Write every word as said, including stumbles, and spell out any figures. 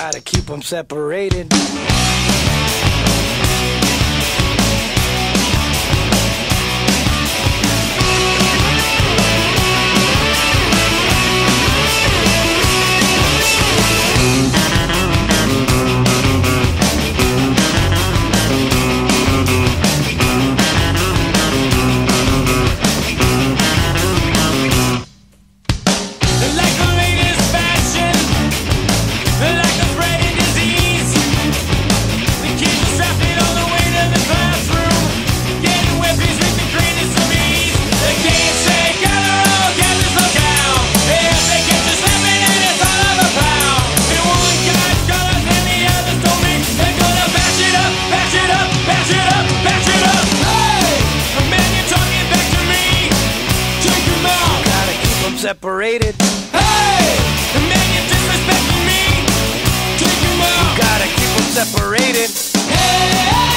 Gotta keep them separated. Separated. Hey, the man you disrespecting me, take him out. You gotta keep them separated. Hey.